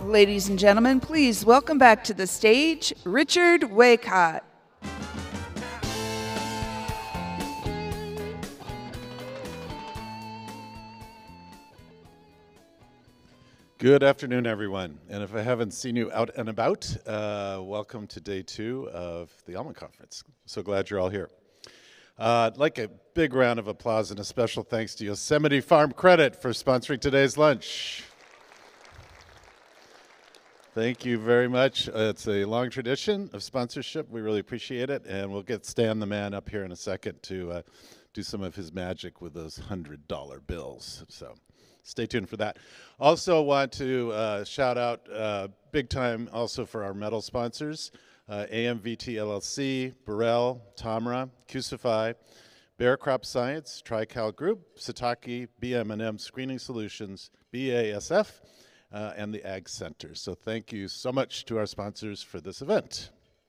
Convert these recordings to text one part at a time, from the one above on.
Ladies and gentlemen, please welcome back to the stage, Richard Waycott. Good afternoon, everyone. And if I haven't seen you out and about, welcome to day 2 of the Almond Conference. So glad you're all here. I'd like a big round of applause and a special thanks to Yosemite Farm Credit for sponsoring today's lunch. Thank you very much. It's a long tradition of sponsorship. We really appreciate it. And we'll get Stan the man up here in a second to do some of his magic with those $100 bills. So stay tuned for that. Also want to shout out big time also for our metal sponsors, AMVT LLC, Burrell, Tamra, Cusify, Bear Crop Science, Trical Group, Sataki, BM&M Screening Solutions, BASF, and the Ag Center. So thank you so much to our sponsors for this event.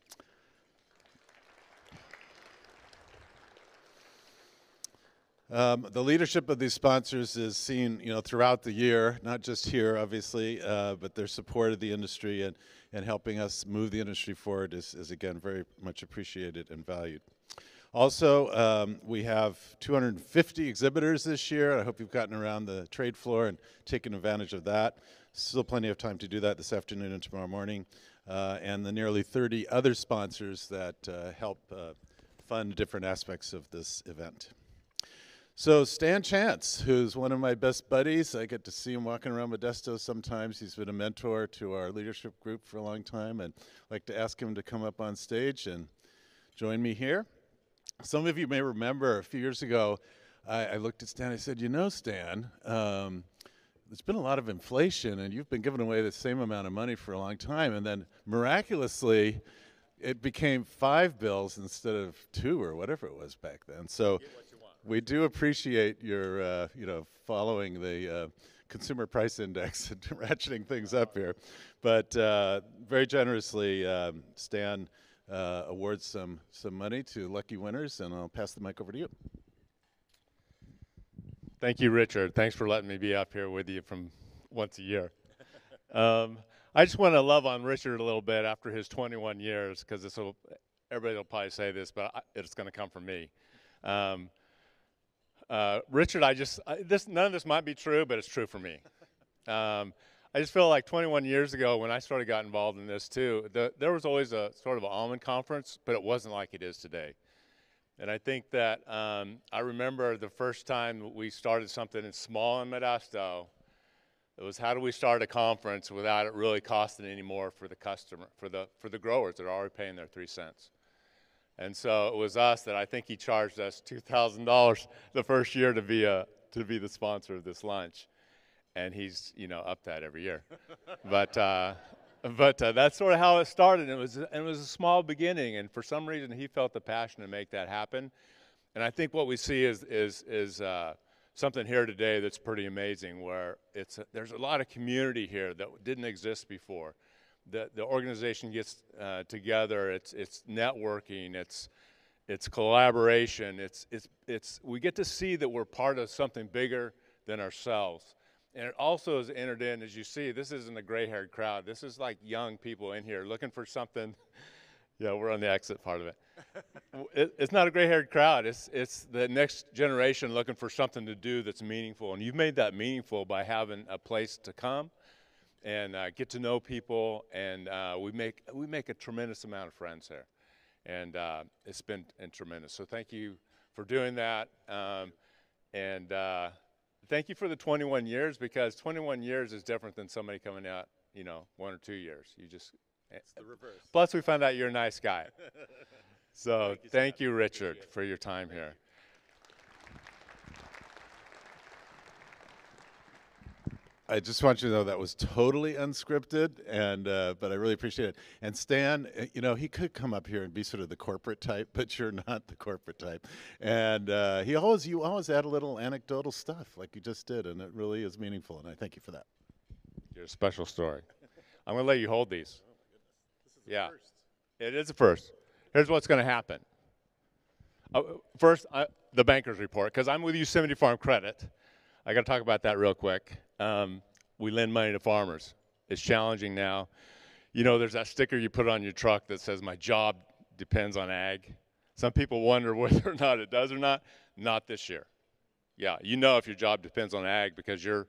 The leadership of these sponsors is seen, throughout the year, not just here, obviously, but their support of the industry and helping us move the industry forward is again, very much appreciated and valued. Also, we have 250 exhibitors this year. I hope you've gotten around the trade floor and taken advantage of that. Still plenty of time to do that this afternoon and tomorrow morning. And the nearly 30 other sponsors that help fund different aspects of this event. So Stan Chance, who's one of my best buddies, I get to see him walking around Modesto sometimes. He's been a mentor to our leadership group for a long time, and I'd like to ask him to come up on stage and join me here. Some of you may remember a few years ago, I looked at Stan, I said, Stan, there's been a lot of inflation and you've been giving away the same amount of money for a long time, and then miraculously it became 5 bills instead of 2 or whatever it was back then. So we do appreciate your, following the consumer price index and ratcheting things up here. But very generously, Stan awards some money to lucky winners, and I'll pass the mic over to you. Thank you, Richard. Thanks for letting me be up here with you from once a year. I just want to love on Richard a little bit after his 21 years, because everybody will probably say this, but it's going to come from me. Richard, none of this might be true, but it's true for me. I just feel like 21 years ago when I sort of got involved in this too, there was always a sort of an almond conference, but it wasn't like it is today. And I think that I remember the first time we started something small in Modesto. It was, how do we start a conference without it really costing any more for the customer, for the growers that are already paying their 3 cents. And so it was us that I think he charged us $2,000 the first year to be the sponsor of this lunch, and he's up that every year. But that's sort of how it started. It was a small beginning, and for some reason he felt the passion to make that happen. And I think what we see is something here today that's pretty amazing, where there's a lot of community here that didn't exist before. The organization gets together. It's networking. It's collaboration. We get to see that we're part of something bigger than ourselves. And it also is entered in, as you see, this isn't a gray-haired crowd. This is like young people in here looking for something. Yeah, we're on the exit part of it. It's not a gray-haired crowd. It's the next generation looking for something to do that's meaningful. And you've made that meaningful by having a place to come and get to know people, and we make a tremendous amount of friends here, and it's been tremendous. So thank you for doing that, and thank you for the 21 years, because 21 years is different than somebody coming out, 1 or 2 years. It's the reverse. Plus, we found out you're a nice guy. So thank you, Richard, for your time here. I just want you to know that was totally unscripted, and but I really appreciate it. And Stan, he could come up here and be sort of the corporate type, but you're not the corporate type. And you always add a little anecdotal stuff like you just did, and it really is meaningful, and I thank you for that. You're a special story. I'm going to let you hold these. Oh, my goodness. This is a first. It is a first. Here's what's going to happen. First, the banker's report, because I'm with Yosemite Farm Credit. I got to talk about that real quick. We lend money to farmers. It's challenging now. You know, there's that sticker you put on your truck that says, "My job depends on ag." Some people wonder whether or not it does or not. Not this year. Yeah, you know if your job depends on ag because you're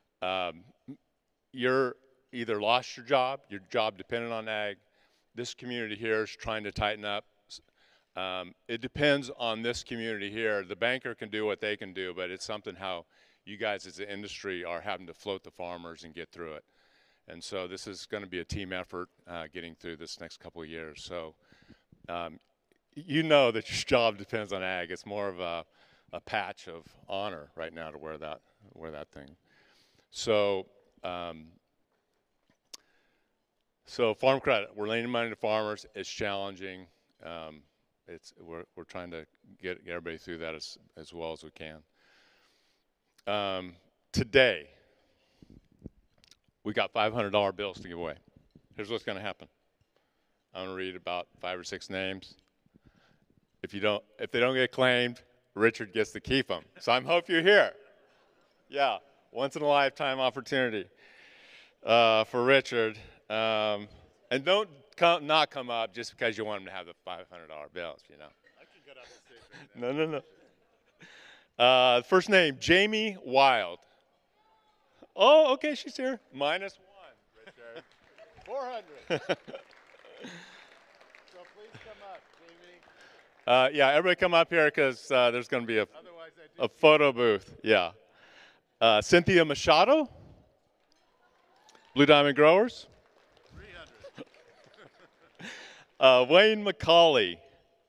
either lost your job depended on ag. This community here is trying to tighten up. It depends on this community here. The banker can do what they can do, but it's something how you guys as an industry are having to float the farmers and get through it. And so this is going to be a team effort getting through this next couple of years. So you know that your job depends on ag. It's more of a patch of honor right now to wear that thing. So so farm credit, we're lending money to farmers. It's challenging. We're trying to get everybody through that as well as we can. Today, we got $500 bills to give away. Here's what's going to happen. I'm going to read about 5 or 6 names. If they don't get claimed, Richard gets to keep them. So I hope you're here. Yeah, once in a lifetime opportunity for Richard. And don't not come up just because you want him to have the $500 bills, you know. I can get off the stage right now. No. First name, Jamie Wild. Oh, okay, she's here. -1, Richard. 400. So please come up, Jamie. Yeah, everybody come up here because there's going to be a photo booth. Yeah. Cynthia Machado. Blue Diamond Growers. 300. Wayne McCauley.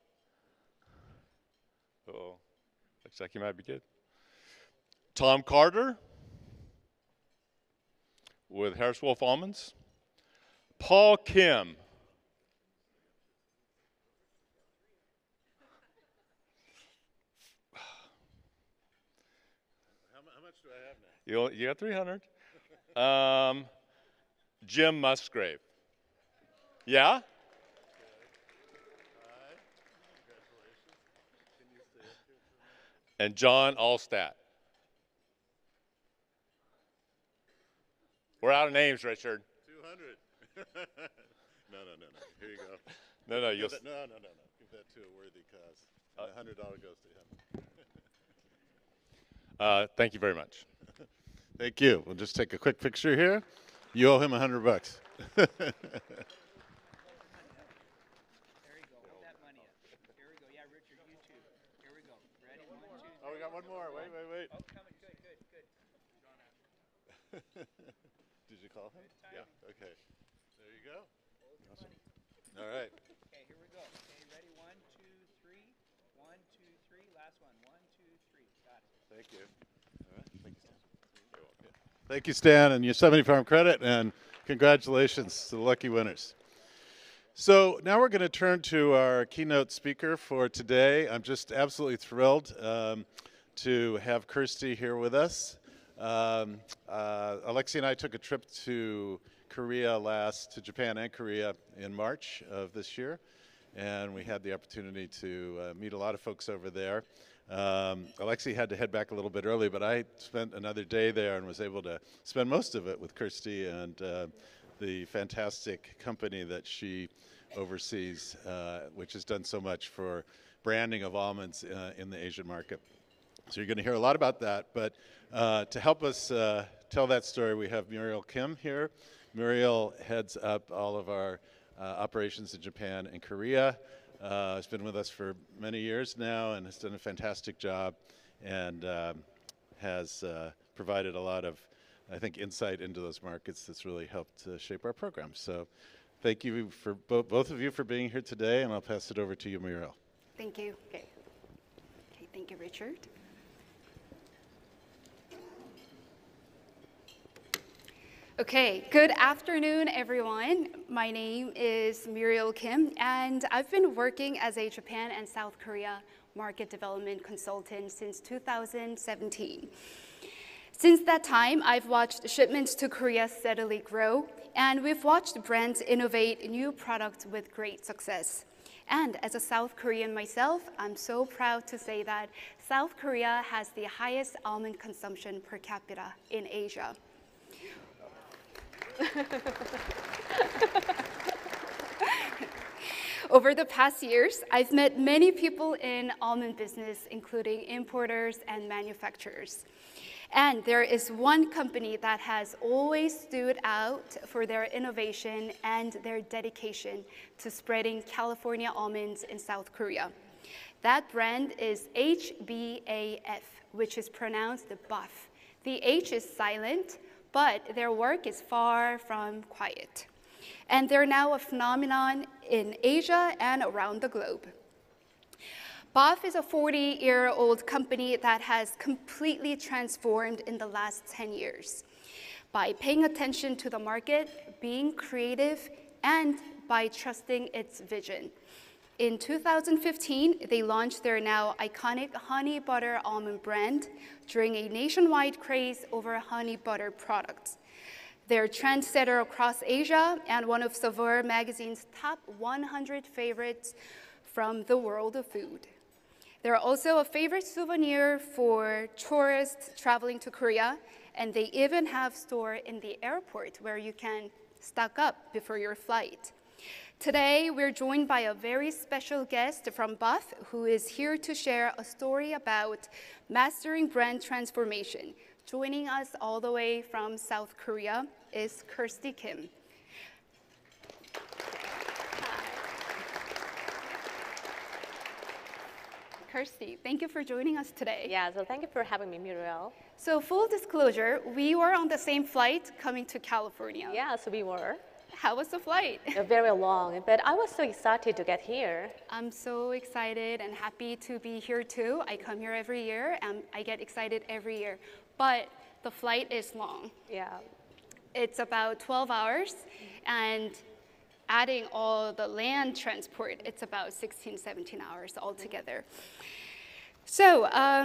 Uh-oh. Looks like he might be good. Tom Carter with Harris Wolf Almonds. Paul Kim. How much do I have now? You got 300. Jim Musgrave. Yeah? And John Allstat. We're out of names, Richard. 200. No. Here you go. No. No. Give that to a worthy cause. $100 goes to him. Thank you very much. Thank you. We'll just take a quick picture here. You owe him $100. There you go. Hold that money up. Here we go. Yeah, Richard, you too. Here we go. Ready? 1, 2, 3. Oh, we got one more. Wait. Oh, coming. Good. Did you call him? Yeah. Okay. There you go. Awesome. All right. Okay, here we go. Okay, ready? 1, 2, 3. 1, 2, 3. Last one. 1, 2, 3. Got it. Thank you. All right. Thank you, Stan. You're welcome. Thank you, Stan, and Yosemite Farm Credit, and congratulations to the lucky winners. So now we're going to turn to our keynote speaker for today. I'm just absolutely thrilled to have Kirsty here with us. Alexi and I took a trip to Japan and Korea in March of this year, and we had the opportunity to meet a lot of folks over there. Alexi had to head back a little bit early, but I spent another day there and was able to spend most of it with Kirsty and the fantastic company that she oversees, which has done so much for branding of almonds in the Asian market. So you're going to hear a lot about that, but to help us tell that story, we have Murielle Kim here. Murielle heads up all of our operations in Japan and Korea. Has been with us for many years now and has done a fantastic job and has provided a lot of, I think, insight into those markets that's really helped shape our program. So thank you for both of you for being here today, and I'll pass it over to you, Murielle. Thank you. Okay, thank you, Richard. Okay, good afternoon, everyone. My name is Murielle Kim, and I've been working as a Japan and South Korea market development consultant since 2017. Since that time, I've watched shipments to Korea steadily grow, and we've watched brands innovate new products with great success. And as a South Korean myself, I'm so proud to say that South Korea has the highest almond consumption per capita in Asia. Over the past years, I've met many people in almond business, including importers and manufacturers. And there is one company that has always stood out for their innovation and their dedication to spreading California almonds in South Korea. That brand is HBAF, which is pronounced BAF. The H is silent, but their work is far from quiet. And they're now a phenomenon in Asia and around the globe. BAF is a 40-year-old company that has completely transformed in the last 10 years by paying attention to the market, being creative, and by trusting its vision. In 2015, they launched their now iconic honey butter almond brand during a nationwide craze over honey butter products. They're a trendsetter across Asia and one of Saveur Magazine's top 100 favorites from the world of food. They're also a favorite souvenir for tourists traveling to Korea, and they even have a store in the airport where you can stock up before your flight. Today, we're joined by a very special guest from BAF who is here to share a story about mastering brand transformation. Joining us all the way from South Korea is Kirsty Kim. Kirsty, thank you for joining us today. Yeah, so thank you for having me, Murielle. So full disclosure, we were on the same flight coming to California. Yeah, so we were. How was the flight? Very long, but I was so excited to get here. I'm so excited and happy to be here too. I come here every year and I get excited every year, but the flight is long. Yeah. It's about 12 hours and adding all the land transport, it's about 16, 17 hours altogether. So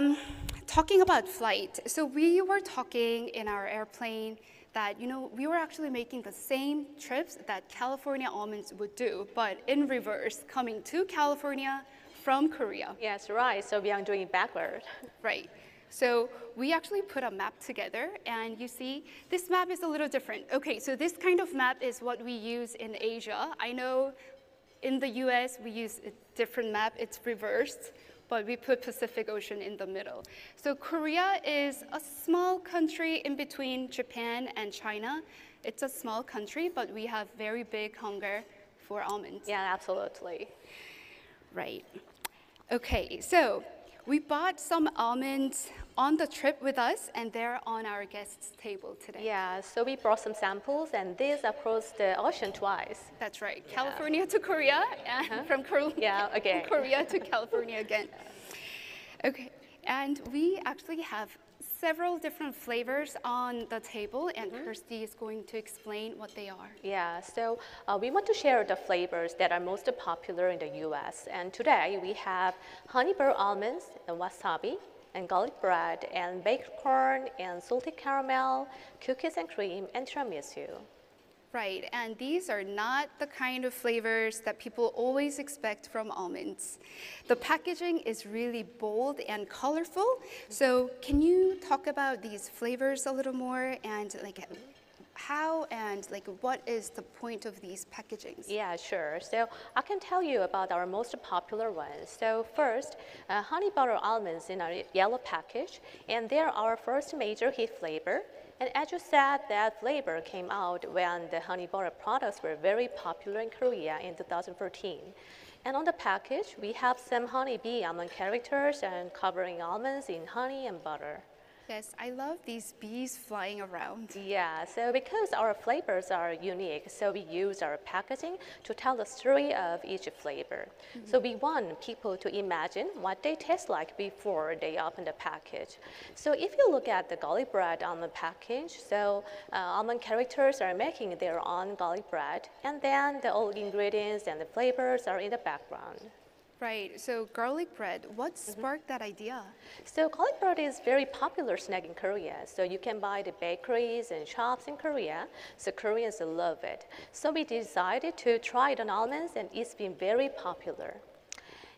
talking about flight, so we were talking in our airplane that, you know, we were actually making the same trips that California almonds would do, but in reverse, coming to California from Korea. Yes, right, so we are doing it backward. Right. So we actually put a map together, and you see, this map is a little different. Okay, so this kind of map is what we use in Asia. I know in the US, we use a different map, it's reversed, but we put Pacific Ocean in the middle. So Korea is a small country in between Japan and China. It's a small country, but we have very big hunger for almonds. Yeah, absolutely. Right. Okay, so we bought some almonds on the trip with us, and they're on our guests' table today. Yeah, so we brought some samples, and these across the ocean twice. That's right. Yeah. California to Korea, and from Korea to California again. Okay, and we actually have several different flavors on the table, and Kirsty is going to explain what they are. Yeah, so we want to share the flavors that are most popular in the US. And today we have honey butter almonds and wasabi, and garlic bread, and baked corn, and salted caramel, cookies and cream, and tiramisu. Right, and these are not the kind of flavors that people always expect from almonds. The packaging is really bold and colorful. So can you talk about these flavors a little more, and like how and like what is the point of these packagings? Yeah, sure. So I can tell you about our most popular ones. So first, honey butter almonds in our yellow package, and they're our first major hit flavor. And as you said, that flavor came out when the honey butter products were very popular in Korea in 2014. And on the package, we have some honeybee almond characters and covering almonds in honey and butter. Yes, I love these bees flying around. Yeah, so because our flavors are unique, so we use our packaging to tell the story of each flavor. So we want people to imagine what they taste like before they open the package. So if you look at the garlic bread almond package, so almond characters are making their own garlic bread, and then the old ingredients and the flavors are in the background. Right, so garlic bread, what sparked that idea? So garlic bread is very popular snack in Korea. So you can buy the bakeries and shops in Korea. So Koreans love it. So we decided to try it on almonds, and it's been very popular.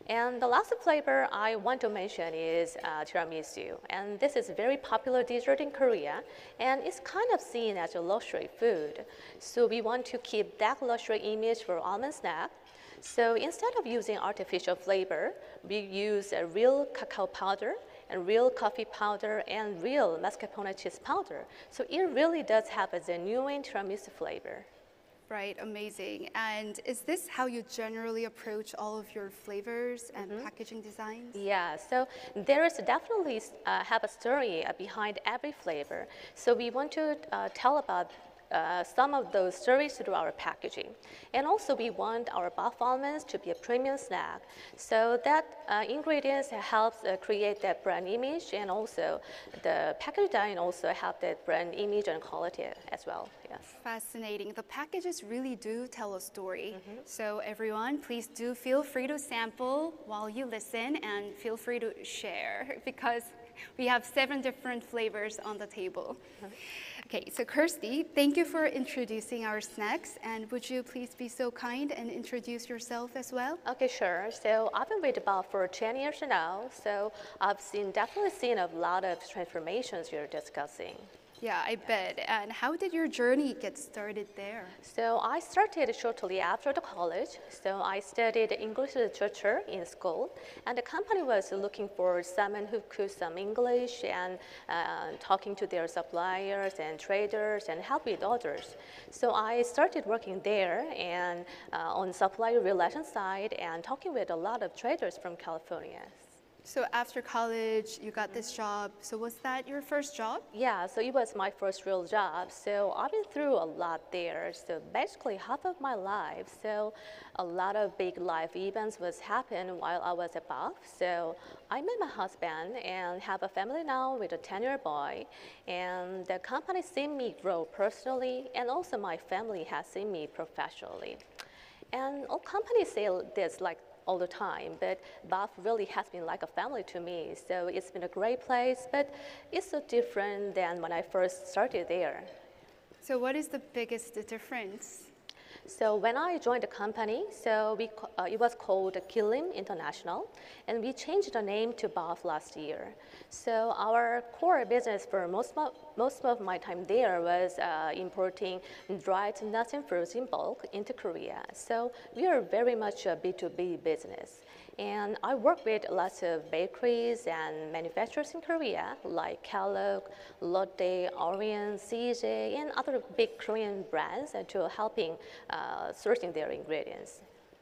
And the last flavor I want to mention is tiramisu. And this is a very popular dessert in Korea, and it's kind of seen as a luxury food. So we want to keep that luxury image for almond snack. So instead of using artificial flavor, we use a real cacao powder and real coffee powder and real mascarpone cheese powder. So it really does have a genuine tiramisu flavor. Right, amazing. And is this how you generally approach all of your flavors and packaging designs? Yeah, so there is definitely have a story behind every flavor. So we want to tell about some of those stories through our packaging. And also we want our buff almonds to be a premium snack. So that ingredients helps create that brand image, and also the package design also help that brand image and quality as well, yes. Fascinating. The packages really do tell a story. So everyone, please do feel free to sample while you listen, and feel free to share, because we have 7 different flavors on the table. Okay, so Kirsty, thank you for introducing our snacks, and would you please be so kind and introduce yourself as well? Okay, sure. So I've been with Bob for 10 years now, so I've definitely seen a lot of transformations you're discussing. Yeah, I bet. And how did your journey get started there? So I started shortly after the college. So I studied English literature in school, and the company was looking for someone who could some English and talking to their suppliers and traders and help with others. So I started working there and on supplier relations side and talking with a lot of traders from California. So after college, you got this job. So was that your first job? Yeah, so it was my first real job. So I've been through a lot there. So basically half of my life. So a lot of big life events was happening while I was above. So I met my husband and have a family now with a 10-year boy. And the company seen me grow personally, and also my family has seen me professionally. And all companies say this like all the time, but Bath really has been like a family to me. So it's been a great place, but it's so different than when I first started there. So what is the biggest difference? So when I joined the company, so it was called Kilim International, and we changed the name to BAF last year. So our core business for most of my time there was importing dried nuts and fruits in bulk into Korea. So we are very much a B2B business. And I work with lots of bakeries and manufacturers in Korea, like Kellogg, Lotte, Orion, CJ, and other big Korean brands to helping sourcing their ingredients.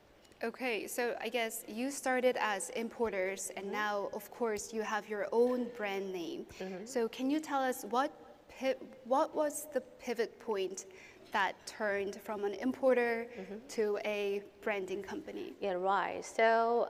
Okay, so I guess you started as importers, and now, of course, you have your own brand name. So can you tell us what was the pivot point that turned from an importer to a branding company? Yeah, right. So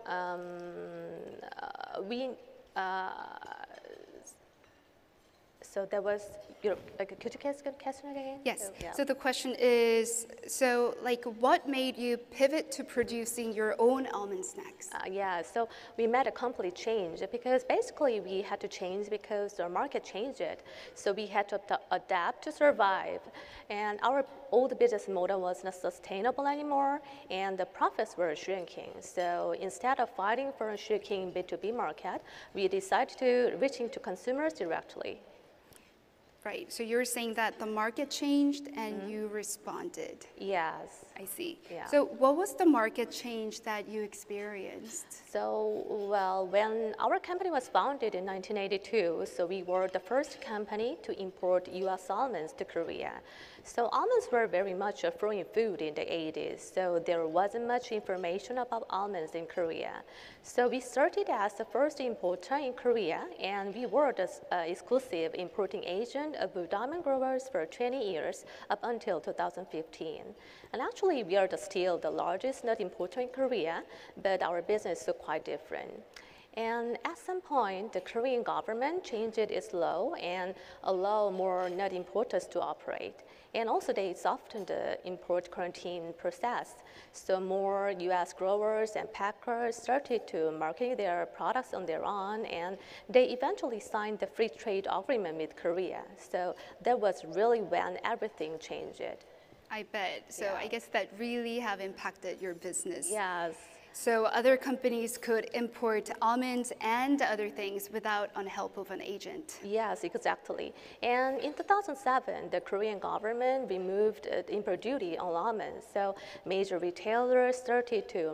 so there was, like, could you ask the question again? Yes. So, yeah. So the question is, so like, what made you pivot to producing your own almond snacks? Yeah, so we made a complete change because basically we had to change because the market changed it. So we had to adapt to survive. And our old business model was not sustainable anymore, and the profits were shrinking. So instead of fighting for a shrinking B2B market, we decided to reach into consumers directly. Right, so you're saying that the market changed and you responded. Yes. I see. Yeah. So what was the market change that you experienced? So, well, when our company was founded in 1982, so we were the first company to import US almonds to Korea. So almonds were very much a foreign food in the 80s, so there wasn't much information about almonds in Korea. So we started as the first importer in Korea, and we were the exclusive importing agent of almond growers for 20 years up until 2015. And actually, we are still the largest nut importer in Korea, but our business is quite different. And at some point, the Korean government changed its law and allowed more nut importers to operate. And also, they softened the import quarantine process. So more US growers and packers started to market their products on their own, and they eventually signed the free trade agreement with Korea. So that was really when everything changed. I bet. So Yeah. I guess that really have impacted your business. Yes. So other companies could import almonds and other things without the help of an agent. Yes, exactly. And in 2007, the Korean government removed import duty on almonds. So major retailers started to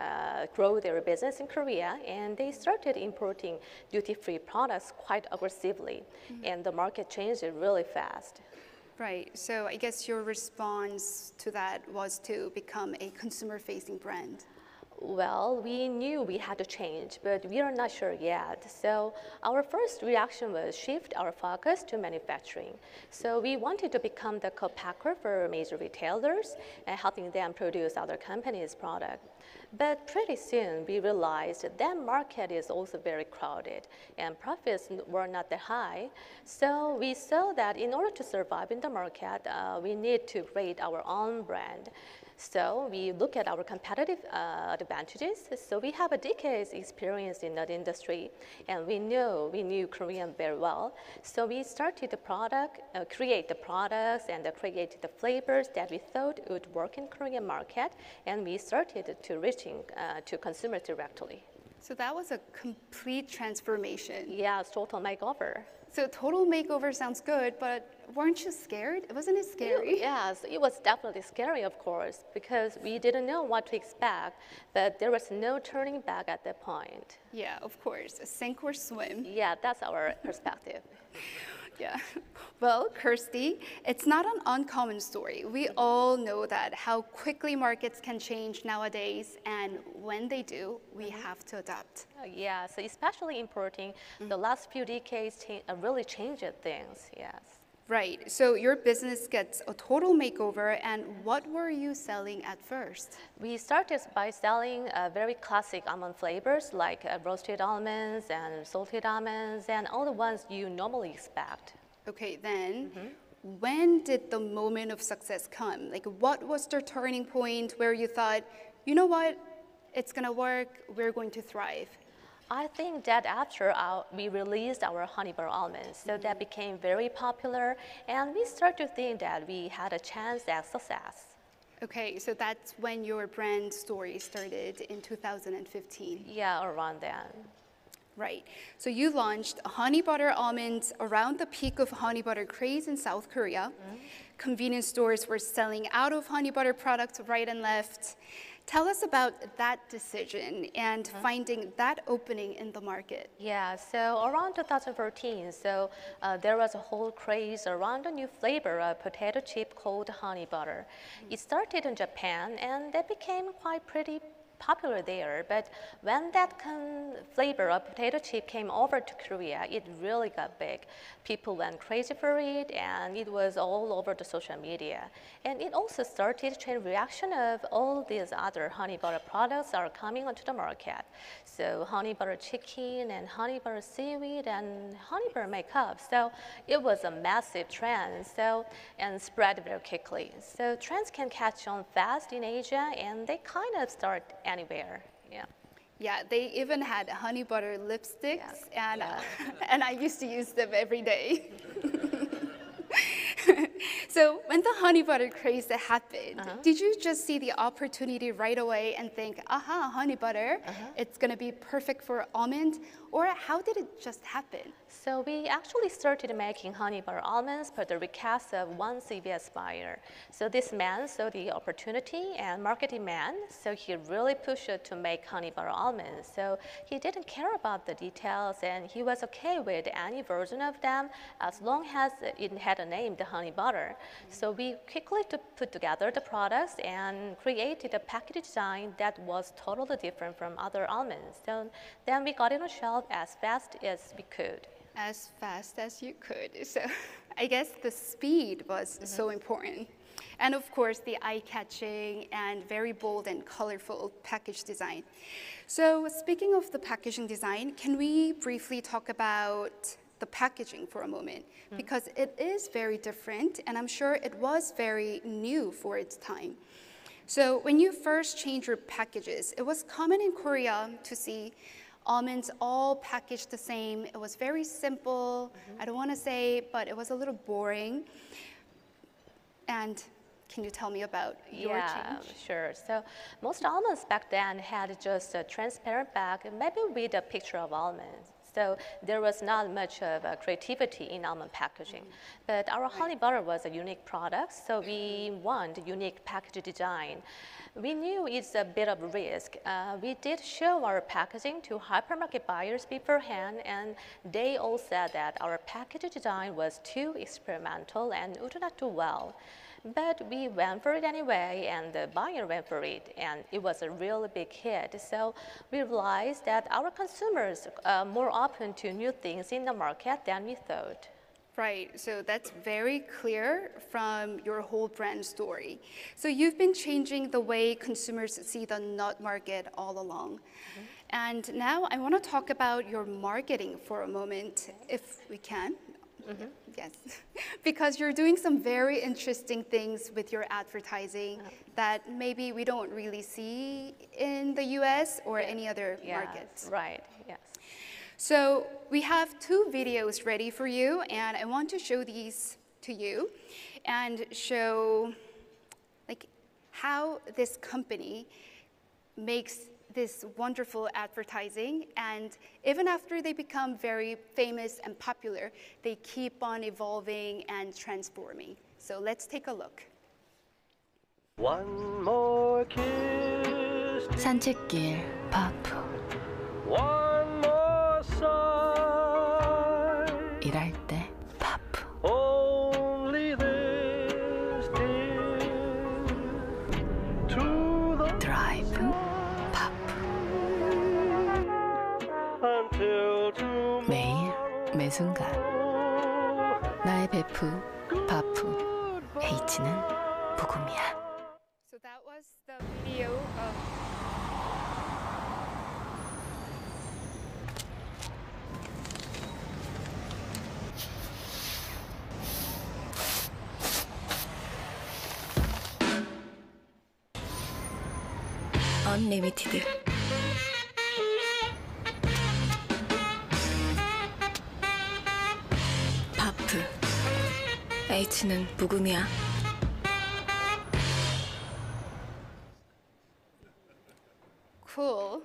grow their business in Korea, and they started importing duty-free products quite aggressively. And the market changed really fast. Right, so I guess your response to that was to become a consumer-facing brand. Well, we knew we had to change, but we are not sure yet. So our first reaction was shift our focus to manufacturing. So we wanted to become the co-packer for major retailers and helping them produce other companies' product. But pretty soon we realized that market is also very crowded and profits were not that high. So we saw that in order to survive in the market, we need to create our own brand. So we look at our competitive advantages. So we have a decade's experience in that industry, and we knew Korean very well. So we started the product, create the products, and create the flavors that we thought would work in Korean market, and we started to reaching to consumers directly. So that was a complete transformation. Yes, total makeover. So total makeover sounds good, but weren't you scared? Wasn't it scary? Yes, it was definitely scary, of course, because we didn't know what to expect, but there was no turning back at that point. Yeah, of course, sink or swim. Yeah, that's our perspective. Yeah. Well, Kirsty, it's not an uncommon story. We all know that how quickly markets can change nowadays, and when they do, we have to adapt. Yeah, so especially importing, the last few decades really changed things, yes. Right, so your business gets a total makeover, and what were you selling at first? We started by selling very classic almond flavors like roasted almonds and salted almonds and all the ones you normally expect. Okay, then when did the moment of success come? Like, what was the turning point where you thought, you know what, it's gonna work, we're going to thrive? I think that after we released our honey butter almonds, so that became very popular, and we started to think that we had a chance at success. Okay, so that's when your brand story started in 2015. Yeah, around then. Right. So you launched honey butter almonds around the peak of honey butter craze in South Korea. Convenience stores were selling out of honey butter products right and left. Tell us about that decision and finding that opening in the market. Yeah, so around 2014, so there was a whole craze around a new flavor of potato chip called honey butter. It started in Japan, and that became quite pretty popular there, but when that flavor of potato chip came over to Korea, it really got big. People went crazy for it, and it was all over the social media. And it also started a chain reaction of all these other honey butter products are coming onto the market. So honey butter chicken and honey butter seaweed and honey butter makeup. So it was a massive trend, and spread very quickly. So trends can catch on fast in Asia, and they kind of start anywhere. Yeah. Yeah, they even had honey butter lipsticks, and, Yeah. and I used to use them every day. So when the honey butter craze happened, did you just see the opportunity right away and think, aha, honey butter, it's going to be perfect for almond? Or how did it just happen? So we actually started making honey butter almonds per the request of one CVS buyer. So this man saw the opportunity and market demand, so he really pushed it to make honey butter almonds. So he didn't care about the details, and he was okay with any version of them as long as it had a name, the honey butter. So we quickly put together the products and created a package design that was totally different from other almonds. So then we got it on shelf as fast as we could. As fast as you could. So I guess the speed was so important. And of course, the eye-catching and very bold and colorful package design. So speaking of the packaging design, can we briefly talk about the packaging for a moment? Because it is very different, and I'm sure it was very new for its time. So when you first changed your packages, it was common in Korea to see almonds all packaged the same. It was very simple. I don't want to say, but it was a little boring. And Can you tell me about your change? Sure. So most almonds back then had just a transparent bag, maybe with a picture of almonds. So there was not much of creativity in almond packaging. But our honey butter was a unique product, so we want unique package design. We knew it's a bit of a risk. We did show our packaging to hypermarket buyers beforehand, and they all said that our package design was too experimental and would not do well. But we went for it anyway, and the buyer went for it, and it was a really big hit. So we realized that our consumers are more open to new things in the market than we thought. Right, so that's very clear from your whole brand story. So you've been changing the way consumers see the nut market all along. And now I want to talk about your marketing for a moment, if we can. Yes, because you're doing some very interesting things with your advertising that maybe we don't really see in the US or any other markets. Right, yes. So we have 2 videos ready for you, and I want to show these to you and show like how this company makes this wonderful advertising, and even after they become very famous and popular, they keep on evolving and transforming. So let's take a look. One more kiss, 산책길 바프 one more sigh. 일할 때 바프 Only this dear to the 드라이브 바프 until tomorrow. 매일 매순간 나의 베프 바프 H는 복음이야. So that was the video of 언리미티드 바프 H는 복음이야. cool.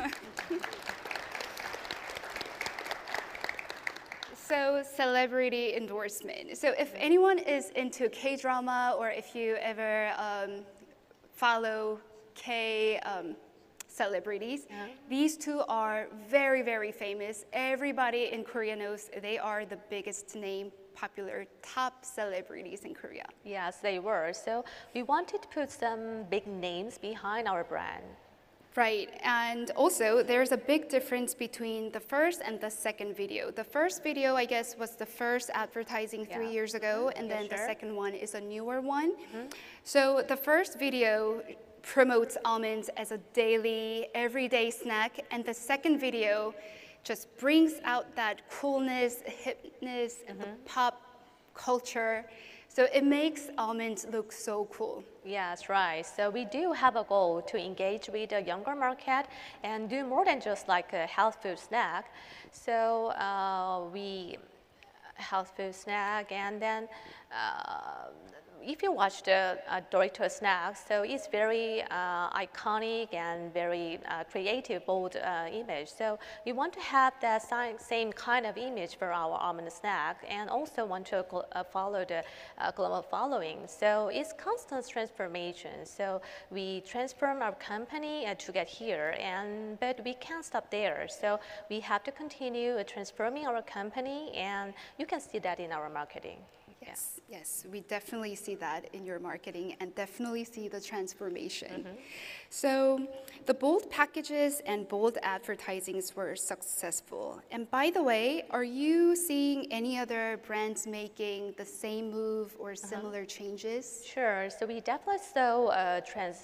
So celebrity endorsement. So if anyone is into K-drama, or if you ever follow K celebrities, these 2 are very, very famous. Everybody in Korea knows they are the biggest name, popular top celebrities in Korea. Yes, they were. So we wanted to put some big names behind our brand. Right, and also there's a big difference between the first and the second video. The first video, I guess, was the first advertising 3 years ago, and then the second one is a newer one. So the first video promotes almonds as a daily, everyday snack, and the second video just brings out that coolness, hipness, and the pop culture. So it makes almonds look so cool. Yes, right. So we do have a goal to engage with the younger market and do more than just like a health food snack. So we health food snack, and then if you watch the Dorito snack, so it's very iconic and very creative, bold image. So we want to have that same kind of image for our almond snack, and also want to follow the global following. So it's constant transformation. So we transform our company to get here, but we can't stop there. So we have to continue transforming our company, and you can see that in our marketing. Yes, yes, we definitely see that in your marketing and definitely see the transformation. So the bold packages and bold advertisings were successful. And by the way, are you seeing any other brands making the same move or similar changes? Sure. So we definitely saw a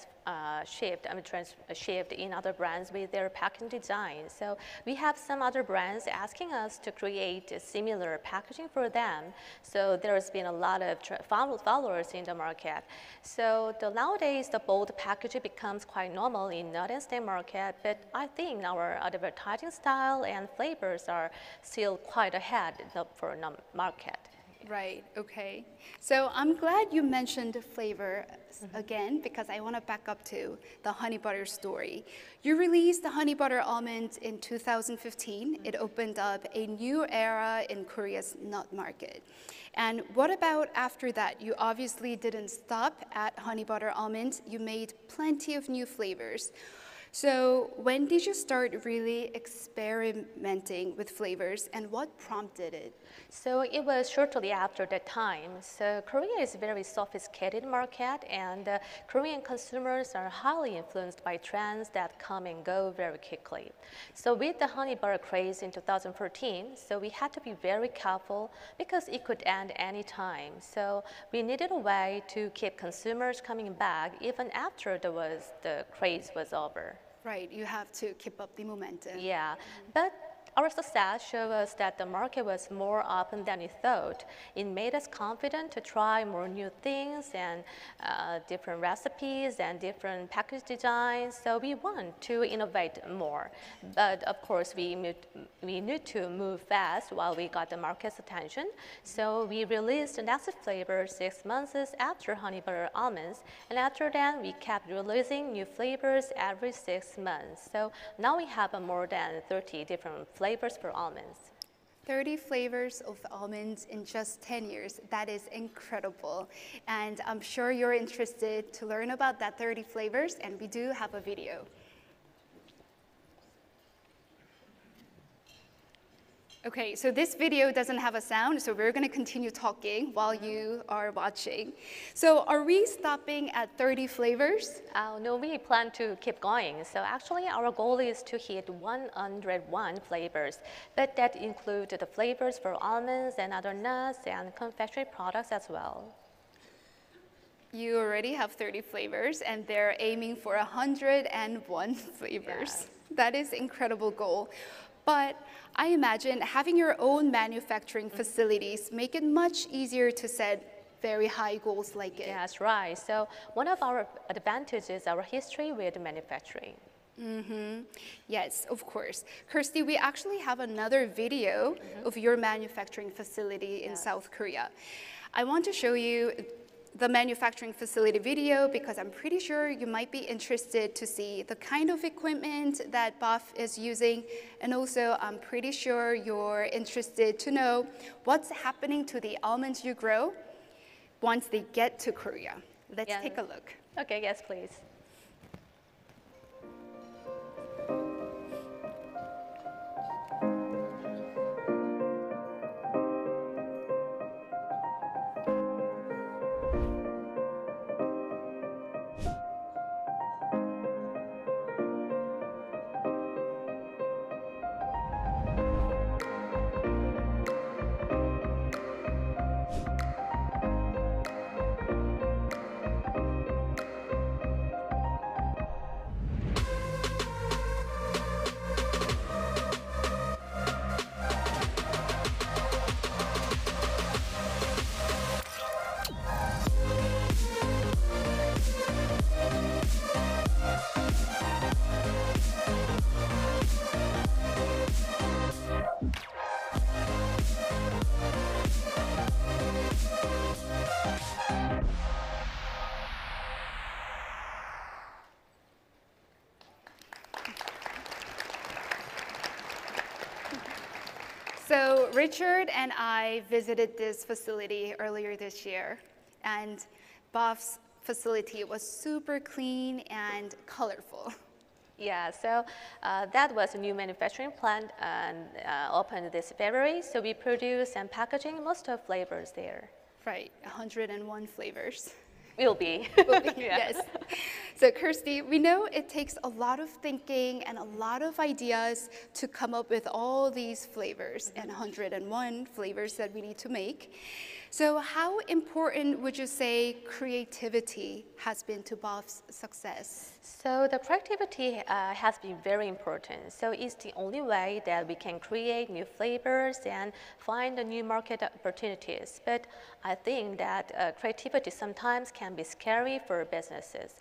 shift in other brands with their packaging design. So we have some other brands asking us to create a similar packaging for them. So there's been a lot of followers in the market. So nowadays, the bold packaging becomes quite normal in nut and snack market, but I think our advertising style and flavors are still quite ahead for the market. Right, okay. So I'm glad you mentioned flavor again because I want to back up to the honey butter story. You released the honey butter almond in 2015. It opened up a new era in Korea's nut market. And what about after that? You obviously didn't stop at honey butter almond. You made plenty of new flavors. So when did you start really experimenting with flavors and what prompted it? So it was shortly after that time. So Korea is a very sophisticated market, and Korean consumers are highly influenced by trends that come and go very quickly. So with the honey butter craze in 2014, so we had to be very careful because it could end any time. So we needed a way to keep consumers coming back even after the craze was over. Right, you have to keep up the momentum. Yeah, but our success showed us that the market was more open than we thought. It made us confident to try more new things and different recipes and different package designs. So we want to innovate more. But of course, we need to move fast while we got the market's attention. So we released the next flavor 6 months after honey butter almonds. And after that, we kept releasing new flavors every 6 months. So now we have more than 30 different flavors for almonds. 30 flavors of almonds in just 10 years. That is incredible. And I'm sure you're interested to learn about that 30 flavors, and we do have a video. Okay, so this video doesn't have a sound, so we're going to continue talking while you are watching. So are we stopping at 30 flavors? No, we plan to keep going. So actually, our goal is to hit 101 flavors, but that includes the flavors for almonds and other nuts and confectionery products as well. You already have 30 flavors, and they're aiming for 101 flavors. Yes. That is an incredible goal. But I imagine having your own manufacturing facilities make it much easier to set very high goals like it. That's right. So one of our advantages is our history with manufacturing. Yes, of course. Kirsty, we actually have another video of your manufacturing facility in South Korea. I want to show you the manufacturing facility video because I'm pretty sure you might be interested to see the kind of equipment that BAF is using, and also I'm pretty sure you're interested to know what's happening to the almonds you grow once they get to Korea. Let's take a look. Okay, yes, please. So Richard and I visited this facility earlier this year, and BAF's facility was super clean and colorful. Yeah, so that was a new manufacturing plant and opened this February. So we produce and packaging most of flavors there. Right, 101 flavors. Will be. Yes. So Kirsty, we know it takes a lot of thinking and a lot of ideas to come up with all these flavors and 101 flavors that we need to make. So how important would you say creativity has been to BAF's success? So the creativity has been very important. So it's the only way that we can create new flavors and find the new market opportunities. But I think that creativity sometimes can be scary for businesses. And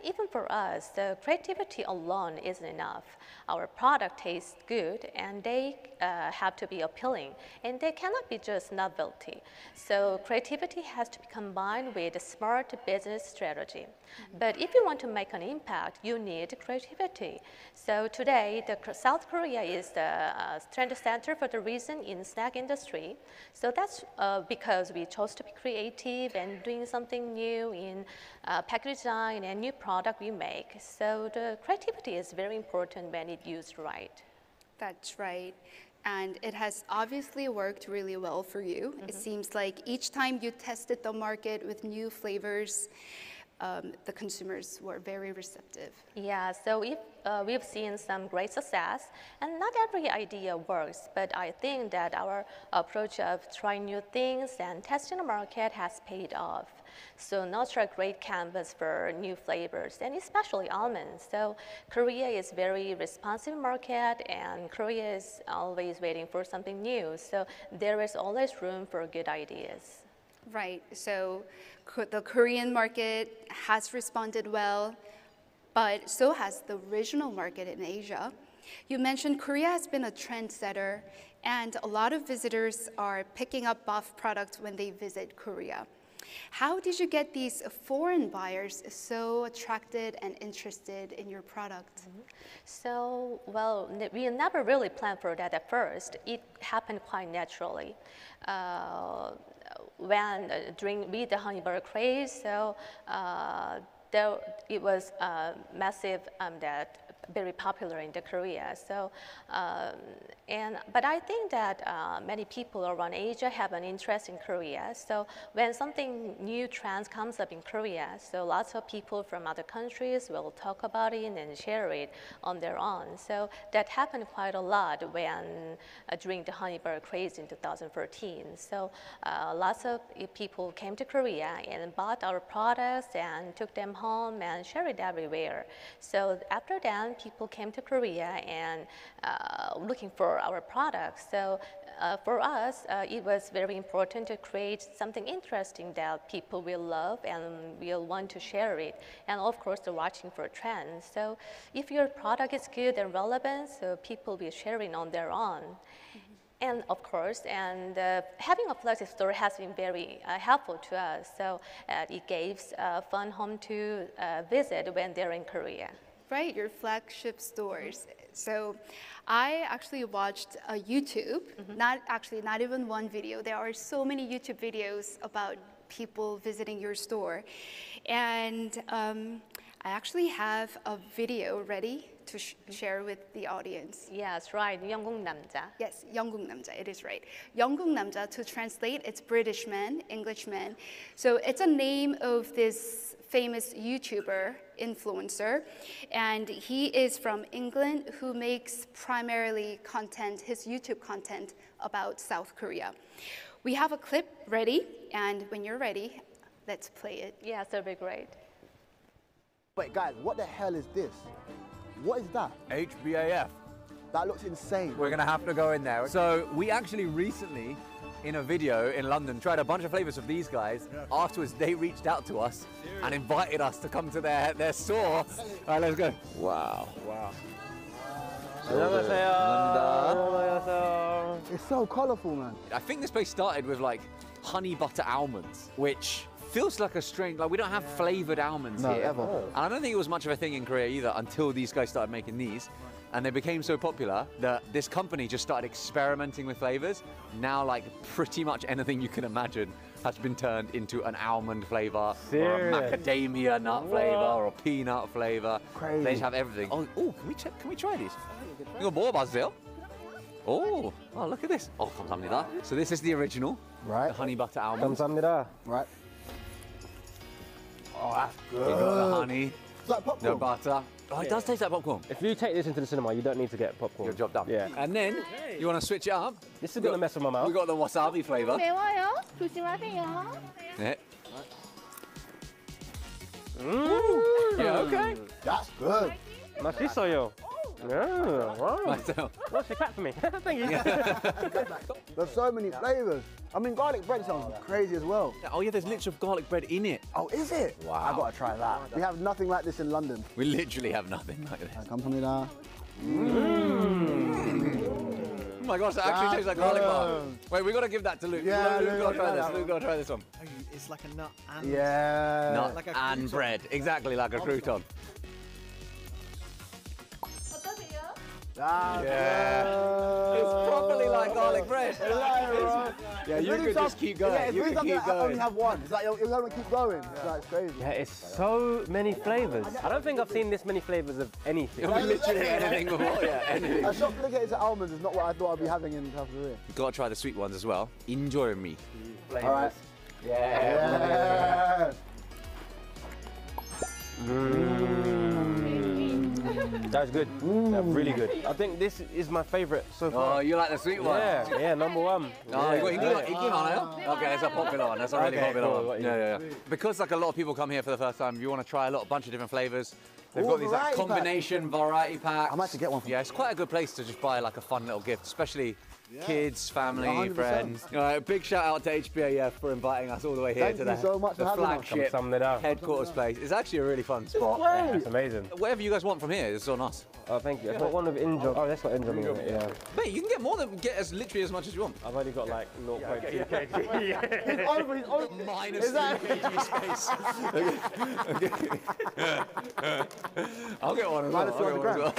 even for us, the creativity alone isn't enough. Our product tastes good, and they have to be appealing, and they cannot be just novelty. So creativity has to be combined with a smart business strategy. But if you want to make an impact, you need creativity. So today, South Korea is the trend center for the reason in snack industry. So that's because we chose to be creative and doing something new in package design and new product we make. So the creativity is very important when it's used right. That's right. And it has obviously worked really well for you. It seems like each time you tested the market with new flavors, the consumers were very receptive. Yeah, so we've seen some great success, and not every idea works, but I think that our approach of trying new things and testing the market has paid off. So not a great canvas for new flavors, and especially almonds. So Korea is very responsive market, and Korea is always waiting for something new. So there is always room for good ideas. Right, so the Korean market has responded well, but so has the regional market in Asia. You mentioned Korea has been a trendsetter, and a lot of visitors are picking up BAF products when they visit Korea. How did you get these foreign buyers so attracted and interested in your product? So, well, we never really planned for that at first. It happened quite naturally. When during with the honey butter craze, so it was massive that very popular in the Korea. So, but I think that many people around Asia have an interest in Korea. So when something new trends comes up in Korea, so lots of people from other countries will talk about it and share it on their own. So that happened quite a lot when during the honey butter craze in 2014. So lots of people came to Korea and bought our products and took them home and shared it everywhere. So after that, people came to Korea and looking for our products. So for us, it was very important to create something interesting that people will love and will want to share it. And of course, they're watching for trends. So if your product is good and relevant, so people will share it on their own. And of course, having a flagship store has been very helpful to us. So it gives a fun home to visit when they're in Korea. Right, your flagship stores. So I actually watched a YouTube, not even one video. There are so many YouTube videos about people visiting your store. And I actually have a video ready to share with the audience. Yes, right, 영국 남자. Yes, 영국 남자, it is right. 영국 남자, to translate, it's British man, English man. So it's a name of this famous YouTuber, influencer, and he is from England who makes primarily content, his YouTube content about South Korea. We have a clip ready, and when you're ready, let's play it. Yes, that'd be great. Wait, guys, what the hell is this? What is that? HBAF. That looks insane. We're gonna have to go in there. So we actually recently, in a video in London, tried a bunch of flavors of these guys. Afterwards, they reached out to us and invited us to come to their store. All right, let's go. Wow. Wow. It's so colourful, man. I think this place started with like honey butter almonds, which feels like a strange, like we don't have flavored almonds here. Ever. And I don't think it was much of a thing in Korea either until these guys started making these. And they became so popular that this company just started experimenting with flavors. Now, like pretty much anything you can imagine has been turned into an almond flavor, or a macadamia nut flavor, or a peanut flavor. Crazy. They just have everything. Oh, can we try these? 이거 먹어봤어요? Oh, look at this. Oh, 감사합니다. So this is the original, Right. the honey butter almond. 감사합니다. Right. Oh, that's You got the good. honey, It's like popcorn. the butter. Oh, it does taste like popcorn. If you take this into the cinema, you don't need to get popcorn. Your job done. Yeah. And then you want to switch it up. This is gonna mess with my mouth. We got the wasabi flavor. 매워요. 조심하세요. Yeah. Yeah, okay. That's good. 맛있어요. Oh, wow. Myself. Well, she clapped for me. Thank you. There's so many flavors. I mean, garlic bread sounds crazy as well. Oh yeah, there's literally garlic bread in it. Oh, is it? Wow. I gotta try that. We have nothing like this in London. We literally have nothing like this. Come for me now. Oh my gosh, that actually tastes like garlic bar. Wait, we gotta give that to Luke. Yeah, Luke, gotta try Luke, this. Luke, gotta try this one. It's like a nut and... Yeah. Nut Like a and crouton. bread. Exactly like a crouton. Yeah. It's properly like garlic bread. Yeah, you could just keep going. Yeah, it's You really could keep something I only going. have one. It's like you're gonna keep going. It's crazy. Yeah, it's so many flavors. I don't think I've seen this many flavors of anything. Literally anything before, yeah, anything. A shop dedicated to almonds is not what I thought I'd be having in South Korea. You've got to try the sweet ones as well. Enjoy me. All right. Yeah. That's good. That's really good. I think this is my favorite so far. Oh, you like the sweet one? Yeah, number one. Oh, you got Ikin on it? Okay, that's a popular one. That's a really popular cool. one. Yeah. Because like a lot of people come here for the first time, you want to try a bunch of different flavors. They've got these like variety combination variety packs. I might have to get one. Yeah, it's quite a good place to just buy like a fun little gift, especially kids, family, 100%. friends. All right, big shout out to HBAF for inviting us all the way here Thank to you so much the for having us. flagship Summed it up. headquarters place. It's actually a really fun spot. Yeah, it's amazing. Whatever you guys want from here is on us. Oh, thank you. I've got one with Injom. Oh, that's got Injom in it, yeah. Mate, you can get more than literally as much as you want. I've only got like 0.2 kg. He's over. Minus 3 kg space. I'll get one as well. Minus 200 grams.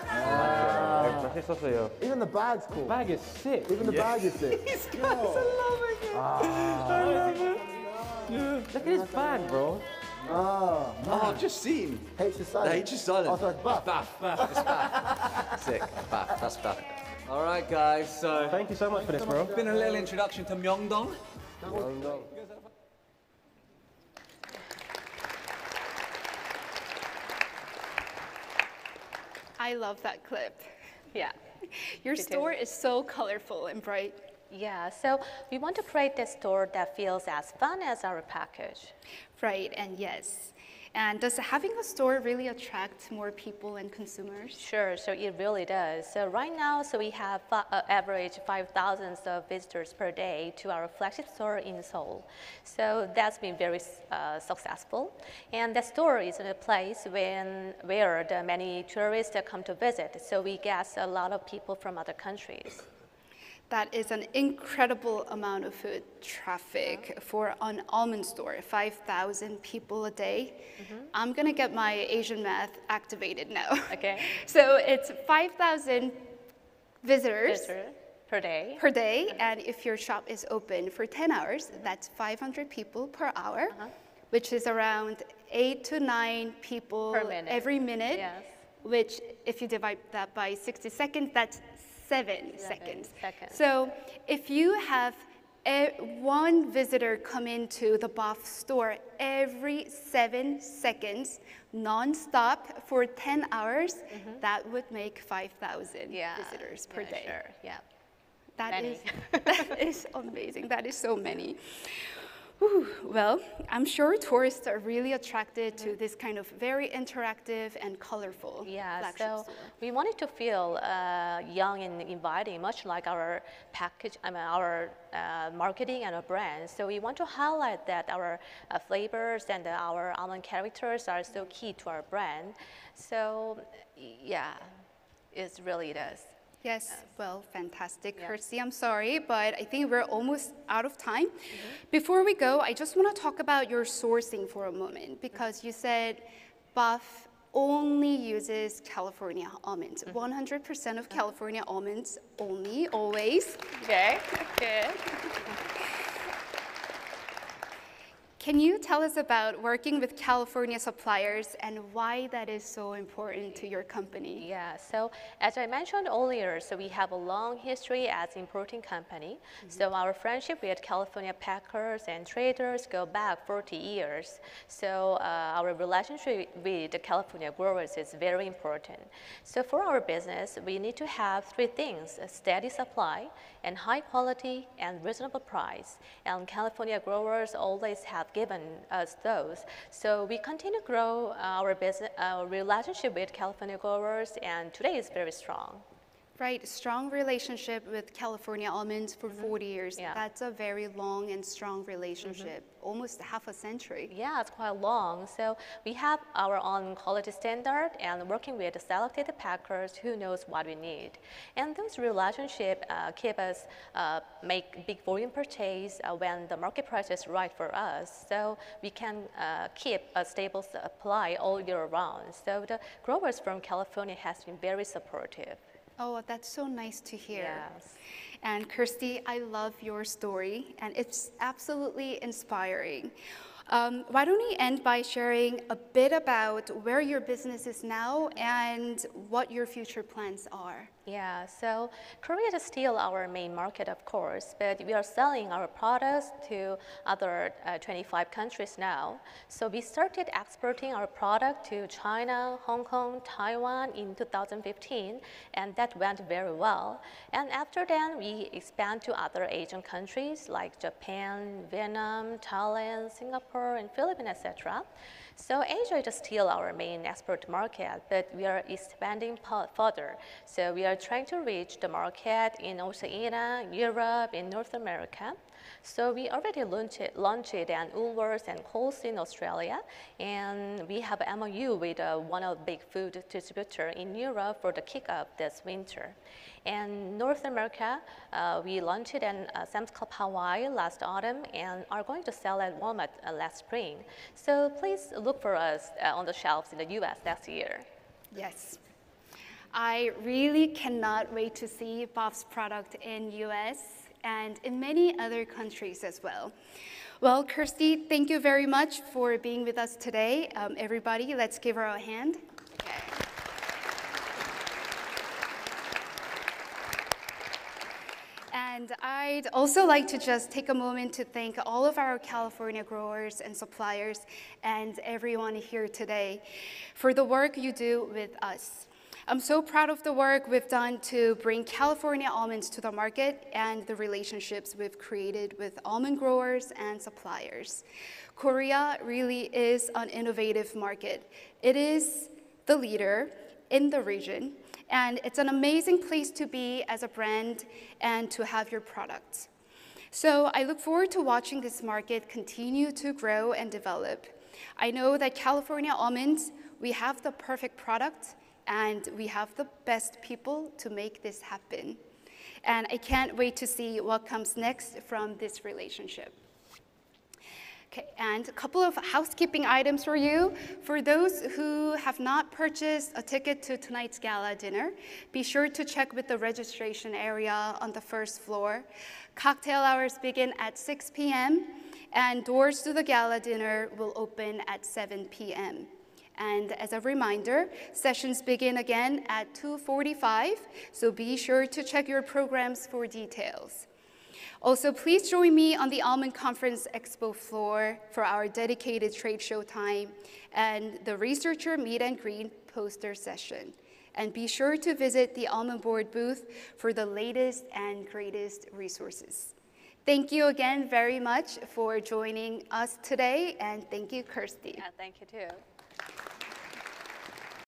Even the bag's cool. The bag is sick. Even the bag is sick. These guys are loving it. I love it. Look at his bag, bro. Oh, I've just seen. H is silent. The H is silent. Oh, sorry, Bath. It's Bath. Sick. Bath. That's Bath. All right, guys. So Thank you so much for this, bro. been a little introduction to Myeongdong. I love that clip. Yeah. Your store is so colorful and bright. Yeah, so we want to create a store that feels as fun as our package. Right, and yes. And does having a store really attract more people and consumers? Sure, so it really does. So right now, so we have average 5,000 of visitors per day to our flagship store in Seoul. So that's been very successful. And the store is in a place where the many tourists come to visit. So we get a lot of people from other countries. That is an incredible amount of foot traffic for an almond store, 5,000 people a day. I'm gonna get my Asian math activated now. Okay. So it's 5,000 visitors per day. Per day, and if your shop is open for 10 hours, that's 500 people per hour, which is around 8 to 9 people Per minute. every minute, Yes. which if you divide that by 60 seconds, that's 7 seconds. seconds. So if you have one visitor come into the BAF store every 7 seconds, non-stop for 10 hours, that would make 5,000 visitors per day. Sure. Yeah. That is amazing. That is so many. Whew. Well, I'm sure tourists are really attracted to this kind of very interactive and colorful flagship so store. we wanted to feel young and inviting, much like our package, our marketing and our brand. So we want to highlight that our flavors and our almond characters are so key to our brand. So yeah, it really does. Yes, well, fantastic, Kirsty. I'm sorry, but I think we're almost out of time. Before we go, I just want to talk about your sourcing for a moment, because you said BAF only uses California almonds. 100% of California almonds only, always. Okay, good. Can you tell us about working with California suppliers and why that is so important to your company? Yeah, so as I mentioned earlier, so we have a long history as importing company. So our friendship with California packers and traders go back 40 years. So our relationship with the California growers is very important. So for our business, we need to have 3 things: a steady supply and high quality and reasonable price. And California growers always have given us those. So we continue to grow our business, our relationship with California growers, and today is very strong. Right, strong relationship with California almonds for 40 years. Yeah. That's a very long and strong relationship, almost half a century. Yeah, it's quite long. So we have our own quality standard and working with the selected packers who knows what we need. And those relationships keep us make big volume purchase when the market price is right for us. So we can keep a stable supply all year round. So the growers from California has been very supportive. Oh, that's so nice to hear. Yes. And Kirsty, I love your story, and it's absolutely inspiring. Why don't we end by sharing a bit about where your business is now and what your future plans are? Yeah, so Korea is still our main market, of course, but we are selling our products to other 25 countries now. So we started exporting our product to China, Hong Kong, Taiwan in 2015, and that went very well. And after that, we expand to other Asian countries like Japan, Vietnam, Thailand, Singapore, and Philippines, etc. So Asia is still our main export market, but we are expanding further. So we are trying to reach the market in Oceania, Europe, and North America. So we already launched an Woolworths and Coles in Australia, and we have an MOU with one of the big food distributor in Europe for the kickoff this winter. And North America, we launched an Sam's Club Hawaii last autumn and are going to sell at Walmart last spring. So please look for us on the shelves in the US next year. Yes. I really cannot wait to see Bob's product in US and in many other countries as well. Well, Kirsty, thank you very much for being with us today. Everybody, let's give her a hand. Okay. And I'd also like to just take a moment to thank all of our California growers and suppliers and everyone here today for the work you do with us. I'm so proud of the work we've done to bring California almonds to the market and the relationships we've created with almond growers and suppliers. Korea really is an innovative market. It is the leader in the region, and it's an amazing place to be as a brand and to have your products. So I look forward to watching this market continue to grow and develop. I know that California almonds, we have the perfect product, and we have the best people to make this happen. And I can't wait to see what comes next from this relationship. Okay, and a couple of housekeeping items for you. For those who have not purchased a ticket to tonight's gala dinner, be sure to check with the registration area on the first floor. Cocktail hours begin at 6 p.m., and doors to the gala dinner will open at 7 p.m. And as a reminder, sessions begin again at 2:45, so be sure to check your programs for details. Also, please join me on the Almond Conference Expo floor for our dedicated trade show time and the researcher meet and greet poster session. And be sure to visit the Almond Board booth for the latest and greatest resources. Thank you again very much for joining us today, and thank you, Kirsty. Yeah, thank you too.